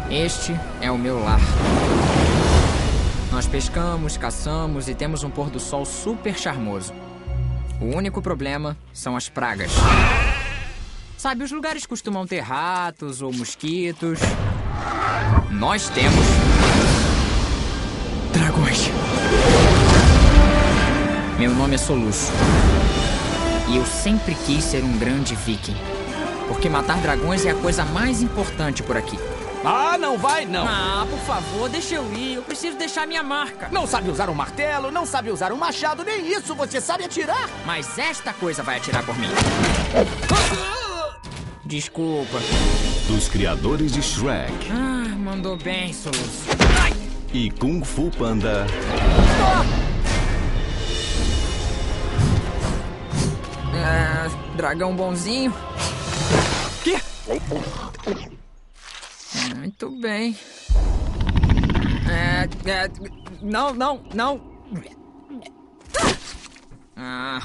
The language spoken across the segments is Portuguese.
Este é o meu lar. Nós pescamos, caçamos e temos um pôr do sol super charmoso. O único problema são as pragas. Sabe, os lugares costumam ter ratos ou mosquitos. Nós temos dragões. Meu nome é Soluço. E eu sempre quis ser um grande viking. Porque matar dragões é a coisa mais importante por aqui. Ah, não vai, não. Ah, por favor, deixa eu ir. Eu preciso deixar minha marca. Não sabe usar um martelo, não sabe usar um machado, nem isso você sabe atirar. Mas esta coisa vai atirar por mim. Desculpa. Dos criadores de Shrek Ah, mandou bem, Soluço. Ai! e Kung Fu Panda. Dragão bonzinho. Quê? Muito bem. Não. Ah.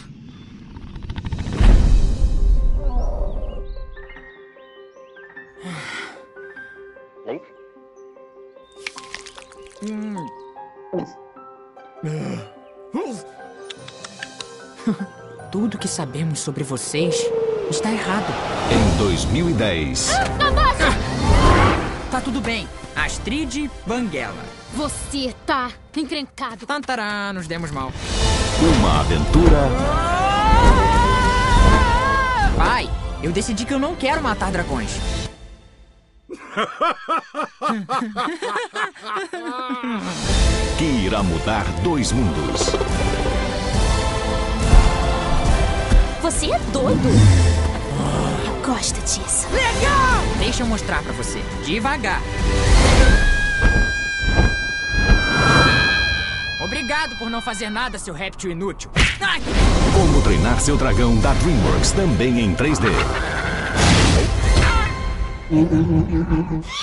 Tudo que sabemos sobre vocês está errado. Em 2010, Tá tudo bem. Astrid Banguela. Você tá encrencado. Tantará, nos demos mal. uma aventura Pai, eu decidi que eu não quero matar dragões. que irá mudar dois mundos. Você é doido. Eu gosto disso. Deixa eu mostrar pra você. Devagar. Obrigado por não fazer nada, seu réptil inútil. Ai! Como treinar seu dragão da DreamWorks também em 3D.